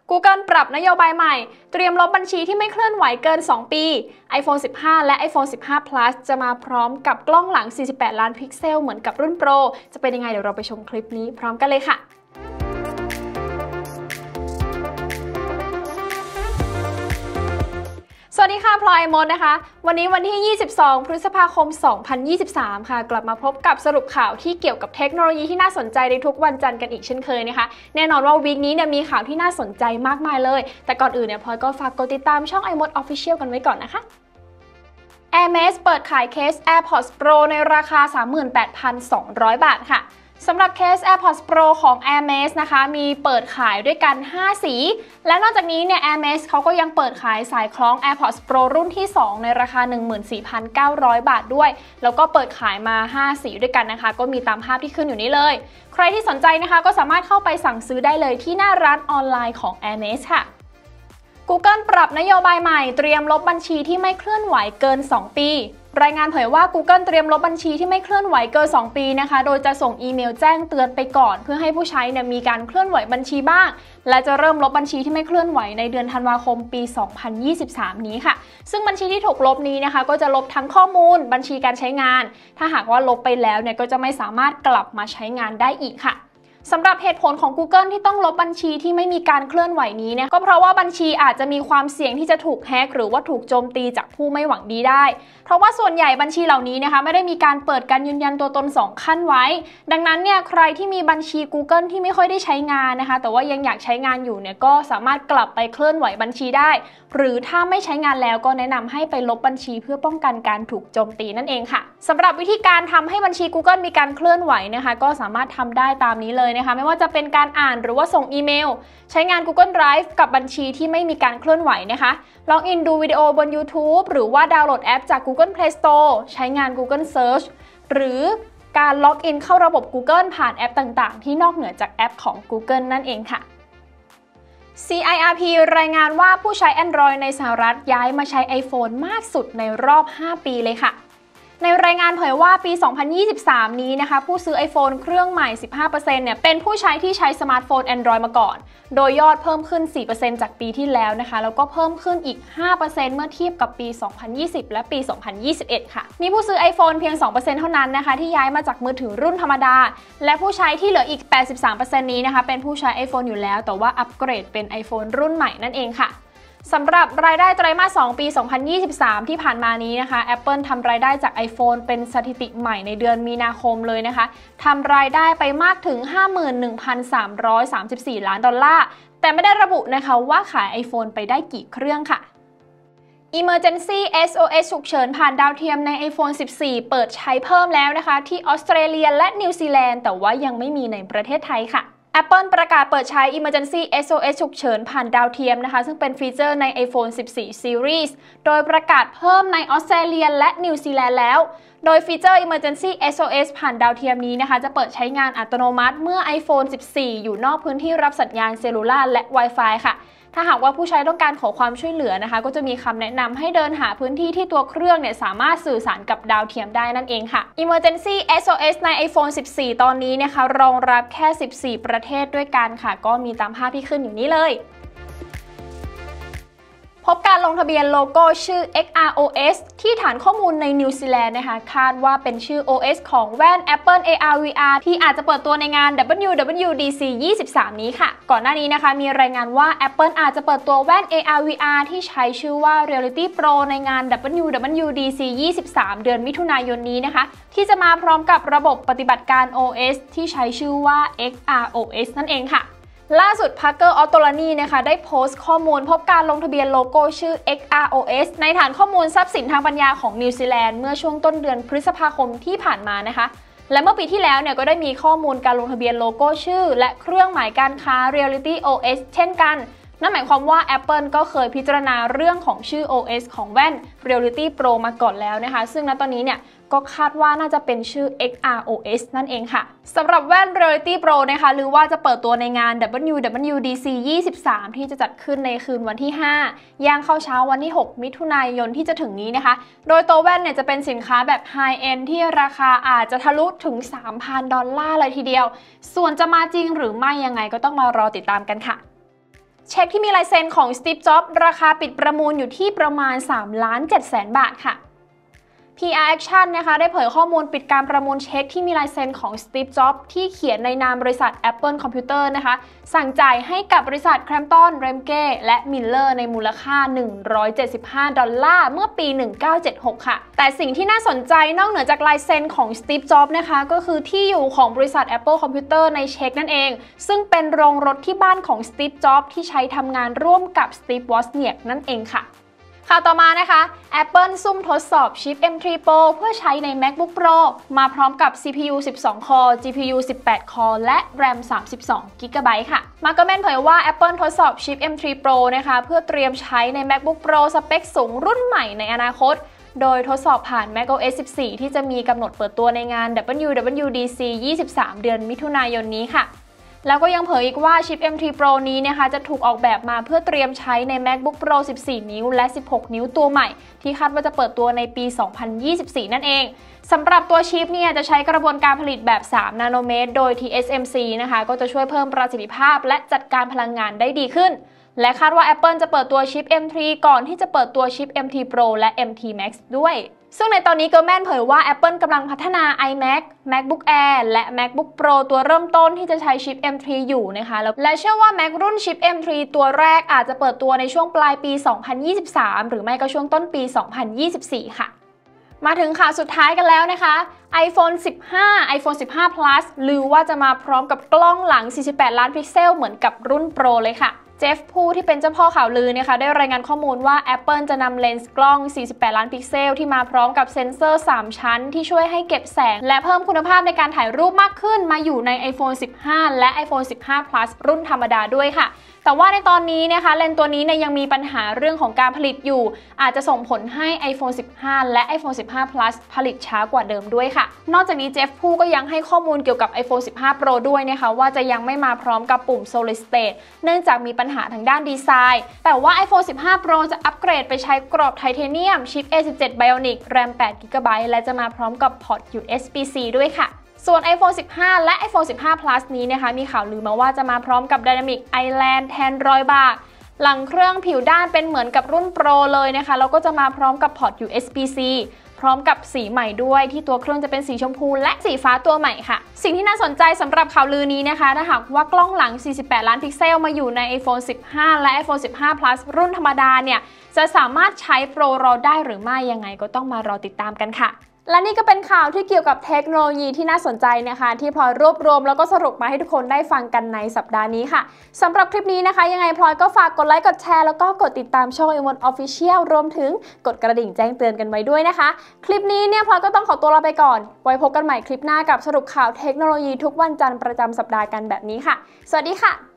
Google ปรับนโยบายใหม่เตรียมลบบัญชีที่ไม่เคลื่อนไหวเกิน 2 ปี iPhone 15 และ iPhone 15 Plus จะมาพร้อมกับกล้องหลัง 48 ล้านพิกเซลเหมือนกับรุ่น Pro จะเป็นยังไงเดี๋ยวเราไปชมคลิปนี้พร้อมกันเลยค่ะสวัสดีค่ะพลอยมดนะคะวันนี้วันที่ 22 พฤษภาคม 2023 ค่ะกลับมาพบกับสรุปข่าวที่เกี่ยวกับเทคโนโลยีที่น่าสนใจในทุกวันจันทร์กันอีกเช่นเคยนะคะแน่นอนว่าวีคนี้มีข่าวที่น่าสนใจมากมายเลยแต่ก่อนอื่นพลอยก็ฝากกดติดตามช่อง iMod Official กันไว้ก่อนนะคะ Hermes เปิดขายเคส AirPods Pro ในราคา 38,200 บาทค่ะสำหรับเคส AirPods Pro ของ Hermes นะคะมีเปิดขายด้วยกัน 5 สีและนอกจากนี้Hermes เขาก็ยังเปิดขายสายคล้อง AirPods Pro รุ่นที่ 2 ในราคา 14,900 บาทด้วยแล้วก็เปิดขายมา 5 สีด้วยกันนะคะก็มีตามภาพที่ขึ้นอยู่นี้เลยใครที่สนใจนะคะก็สามารถเข้าไปสั่งซื้อได้เลยที่หน้าร้านออนไลน์ของ Hermes ค่ะ Google ปรับนโยบายใหม่เตรียมลบบัญชีที่ไม่เคลื่อนไหวเกิน 2 ปีรายงานเผยว่า Google เตรียมลบบัญชีที่ไม่เคลื่อนไหวเกิน 2 ปีนะคะโดยจะส่งอีเมลแจ้งเตือนไปก่อนเพื่อให้ผู้ใช้มีการเคลื่อนไหวบัญชีบ้างและจะเริ่มลบบัญชีที่ไม่เคลื่อนไหวในเดือนธันวาคมปี 2023 นี้ค่ะซึ่งบัญชีที่ถูกลบนี้นะคะก็จะลบทั้งข้อมูลบัญชีการใช้งานถ้าหากว่าลบไปแล้วก็จะไม่สามารถกลับมาใช้งานได้อีกค่ะสำหรับเหตุผลของ Google ที่ต้องลบบัญชีที่ไม่มีการเคลื่อนไหวนี้ก็เพราะว่าบัญชีอาจจะมีความเสี่ยงที่จะถูกแฮกหรือว่าถูกโจมตีจากผู้ไม่หวังดีได้เพราะว่าส่วนใหญ่บัญชีเหล่านี้ไม่ได้มีการเปิดการยืนยันตัวตน2 ขั้นไว้ดังนั้นใครที่มีบัญชี Google ที่ไม่ค่อยได้ใช้งานนะคะแต่ว่ายังอยากใช้งานอยู่ก็สามารถกลับไปเคลื่อนไหวบัญชีได้หรือถ้าไม่ใช้งานแล้วก็แนะนำให้ไปลบบัญชีเพื่อป้องกันการถูกโจมตีนั่นเองค่ะสำหรับวิธีการทำให้บัญชี Google มีการเคลื่อนไหวนะคะก็สามารถทำได้ตามนี้เลยนะคะไม่ว่าจะเป็นการอ่านหรือว่าส่งอีเมลใช้งาน Google Drive กับบัญชีที่ไม่มีการเคลื่อนไหวนะคะล็อกอินดูวิดีโอบน YouTube หรือว่าดาวน์โหลดแอปจาก Google Play Store ใช้งาน Google Search หรือการล็อกอินเข้าระบบ Google ผ่านแอปต่างๆที่นอกเหนือจากแอปของ Google นั่นเองค่ะ CIRP รายงานว่าผู้ใช้ Android ในสหรัฐย้ายมาใช้ iPhone มากสุดในรอบ 5 ปีเลยค่ะในรายงานเผยว่าปี 2023 นี้นะคะผู้ซื้อ iPhone เครื่องใหม่ 15% เป็นผู้ใช้ที่ใช้สมาร์ทโฟน Android มาก่อนโดยยอดเพิ่มขึ้น 4% จากปีที่แล้วนะคะแล้วก็เพิ่มขึ้นอีก 5% เมื่อเทียบกับปี 2020 และปี 2021 ค่ะมีผู้ซื้อ iPhone เพียง 2% เท่านั้นนะคะที่ย้ายมาจากมือถือรุ่นธรรมดาและผู้ใช้ที่เหลืออีก 83% นี้นะคะเป็นผู้ใช้ iPhone อยู่แล้วแต่ว่าอัปเกรดเป็น iPhone รุ่นใหม่นั่นเองค่ะสำหรับรายได้ไตรมาส 2 ปี 2023 ที่ผ่านมานี้นะคะ Apple ทำรายได้จาก iPhone เป็นสถิติใหม่ในเดือนมีนาคมเลยนะคะทำรายได้ไปมากถึง 51,334 ล้านดอลลาร์แต่ไม่ได้ระบุนะคะว่าขาย iPhone ไปได้กี่เครื่องค่ะ Emergency SOS ฉุกเฉินผ่านดาวเทียมใน iPhone 14 เปิดใช้เพิ่มแล้วนะคะที่ออสเตรเลียและนิวซีแลนด์แต่ว่ายังไม่มีในประเทศไทยค่ะApple ประกาศเปิดใช้ Emergency SOS ฉุกเฉินผ่านดาวเทียมนะคะซึ่งเป็นฟีเจอร์ใน iPhone 14 Series โดยประกาศเพิ่มในออสเตรเลียและนิวซีแลนด์แล้วโดยฟีเจอร์ Emergency SOS ผ่านดาวเทียมนี้นะคะจะเปิดใช้งานอัตโนมัติเมื่อ iPhone 14 อยู่นอกพื้นที่รับสัญญาณเซลลูล่าและ Wi-Fi ค่ะถ้าหากว่าผู้ใช้ต้องการขอความช่วยเหลือนะคะก็จะมีคำแนะนำให้เดินหาพื้นที่ที่ตัวเครื่องสามารถสื่อสารกับดาวเทียมได้นั่นเองค่ะ Emergency SOS ใน iPhone 14 ตอนนี้นะคะรองรับแค่ 14 ประเทศด้วยกันค่ะก็มีตามภาพที่ขึ้นอยู่นี้เลยพบการลงทะเบียนโลโก้ชื่อ XROS ที่ฐานข้อมูลในนิวซีแลนด์นะคะคาดว่าเป็นชื่อ OS ของแว่น Apple AR VR ที่อาจจะเปิดตัวในงาน WWDC 23 นี้ค่ะก่อนหน้านี้นะคะมีรายงานว่า Apple อาจจะเปิดตัวแว่น AR VR ที่ใช้ชื่อว่า Reality Pro ในงาน WWDC 23 เดือนมิถุนายนนี้นะคะที่จะมาพร้อมกับระบบปฏิบัติการ OS ที่ใช้ชื่อว่า XROS นั่นเองค่ะล่าสุด Parker Ottolani นะคะได้โพสต์ข้อมูลพบการลงทะเบียนโลโก้ชื่อ XROS ในฐานข้อมูลทรัพย์สินทางปัญญาของนิวซีแลนด์เมื่อช่วงต้นเดือนพฤษภาคมที่ผ่านมานะคะและเมื่อปีที่แล้วก็ได้มีข้อมูลการลงทะเบียนโลโก้ชื่อและเครื่องหมายการค้า Reality OS เช่นกันนั่นหมายความว่า Apple ก็เคยพิจารณาเรื่องของชื่อ OS ของแว่น Reality Pro มาก่อนแล้วนะคะซึ่งณตอนนี้ก็คาดว่าน่าจะเป็นชื่อ XROS นั่นเองค่ะสำหรับแว่น Reality Pro นะคะหรือว่าจะเปิดตัวในงาน WWDC 23 ที่จะจัดขึ้นในคืนวันที่ 5 ย่างเข้าเช้าวันที่ 6 มิถุนายนที่จะถึงนี้นะคะโดยตัวแว่นจะเป็นสินค้าแบบ High End ที่ราคาอาจจะทะลุถึง $3,000 เลยทีเดียวส่วนจะมาจริงหรือไม่ยังไงก็ต้องมารอติดตามกันค่ะเช็คที่มีลายเซ็นของสตีฟ จ็อบส์ราคาปิดประมูลอยู่ที่ประมาณ 3,700,000 บาทค่ะ PR Action นะคะได้เผยข้อมูลปิดการประมูลเช็คที่มีลายเซ็นของสตีฟ จ็อบส์ที่เขียนในนามบริษัท Apple Computer นะคะสั่งจ่ายให้กับบริษัท Crampton Remke และ Miller ในมูลค่า$175เมื่อปี 1976 ค่ะแต่สิ่งที่น่าสนใจนอกเหนือจากลายเซ็นของสตีฟ จ็อบส์นะคะก็คือที่อยู่ของบริษัท Apple Computer ในเช็คนั่นเองซึ่งเป็นโรงรถที่บ้านของสตีฟ จ็อบส์ที่ใช้ทำงานร่วมกับสตีฟ วอซเนียกนั่นเองค่ะข่าวต่อมานะคะ Apple ซุ่มทดสอบชิป M3 Pro เพื่อใช้ใน MacBook Pro มาพร้อมกับ CPU 12 คอร์ GPU 18 คอร์ และ RAM 32 GB ค่ะ Markman เผยว่า Apple ทดสอบชิป M3 Pro นะคะเพื่อเตรียมใช้ใน MacBook Pro สเปคสูงรุ่นใหม่ในอนาคตโดยทดสอบผ่าน macOS 14 ที่จะมีกำหนดเปิดตัวในงาน WWDC 23 เดือนมิถุนายนนี้ค่ะแล้วก็ยังเผยอีกว่าชิป M3 Pro นี้นะคะจะถูกออกแบบมาเพื่อเตรียมใช้ใน MacBook Pro 14 นิ้วและ 16 นิ้วตัวใหม่ที่คาดว่าจะเปิดตัวในปี 2024 นั่นเองสำหรับตัวชิปเนี่ยจะใช้กระบวนการผลิตแบบ 3 นาโนเมตรโดย TSMC นะคะก็จะช่วยเพิ่มประสิทธิภาพและจัดการพลังงานได้ดีขึ้นและคาดว่า Apple จะเปิดตัวชิป M3 ก่อนที่จะเปิดตัวชิป MT Pro และ MT Max ด้วยซึ่งในตอนนี้ก็แม่นเผยว่า Apple กำลังพัฒนา iMac MacBook Air และ MacBook Pro ตัวเริ่มต้นที่จะใช้ชิป M3 อยู่นะคะและเชื่อว่า Mac รุ่นชิป M3 ตัวแรกอาจจะเปิดตัวในช่วงปลายปี 2023 หรือไม่ก็ช่วงต้นปี 2024 ค่ะมาถึงข่าวสุดท้ายกันแล้วนะคะ iPhone 15 iPhone 15 Plus ลือว่าจะมาพร้อมกับกล้องหลัง 48 ล้านพิกเซลเหมือนกับรุ่น Pro เลยค่ะเจฟพูที่เป็นเจ้าพ่อข่าวลือนะคะได้รายงานข้อมูลว่า Apple จะนำเลนส์กล้อง 48 ล้านพิกเซลที่มาพร้อมกับเซ็นเซอร์ 3 ชั้นที่ช่วยให้เก็บแสงและเพิ่มคุณภาพในการถ่ายรูปมากขึ้นมาอยู่ใน iPhone 15 และ iPhone 15 Plus รุ่นธรรมดาด้วยค่ะแต่ว่าในตอนนี้นะคะเลนส์ตัวนี้ยังมีปัญหาเรื่องของการผลิตอยู่อาจจะส่งผลให้ iPhone 15 และ iPhone 15 Plus ผลิตช้ากว่าเดิมด้วยค่ะนอกจากนี้เจฟพูก็ยังให้ข้อมูลเกี่ยวกับ iPhone 15 Pro ด้วยนะคะว่าจะยังไม่มาพร้อมกับปุ่ม Solid State เนื่องจากมีปัญหาทางด้านดีไซน์แต่ว่า iPhone 15 Pro จะอัปเกรดไปใช้กรอบไทเทเนียมชิป A17 Bionic RAM 8 GB และจะมาพร้อมกับพอร์ต USB-C ด้วยค่ะส่วน iPhone 15 และ iPhone 15 Plus นี้นะคะมีข่าวลือมาว่าจะมาพร้อมกับ Dynamic Island แทนรอยบากหลังเครื่องผิวด้านเป็นเหมือนกับรุ่น Pro เลยนะคะแล้วก็จะมาพร้อมกับพอร์ต USB-C พร้อมกับสีใหม่ด้วยที่ตัวเครื่องจะเป็นสีชมพูและสีฟ้าตัวใหม่ค่ะสิ่งที่น่าสนใจสำหรับข่าวลือนี้นะคะถ้าหากว่ากล้องหลัง 48 ล้านพิกเซลมาอยู่ใน iPhone 15 และ iPhone 15 Plus รุ่นธรรมดาเนี่ยจะสามารถใช้ Pro รอได้หรือไม่ยังไงก็ต้องมารอติดตามกันค่ะและนี่ก็เป็นข่าวที่เกี่ยวกับเทคโนโลยีที่น่าสนใจนะคะที่พลอยรวบรวมแล้วก็สรุปมาให้ทุกคนได้ฟังกันในสัปดาห์นี้ค่ะสำหรับคลิปนี้นะคะยังไงพลอยก็ฝากกดไลค์กดแชร์แล้วก็กดติดตามช่อง M1 Official รวมถึงกดกระดิ่งแจ้งเตือนกันไว้ด้วยนะคะคลิปนี้เนี่ยพลอยก็ต้องขอตัวลาไปก่อนไว้พบกันใหม่คลิปหน้ากับสรุปข่าวเทคโนโลยีทุกวันจันทร์ประจำสัปดาห์กันแบบนี้ค่ะสวัสดีค่ะ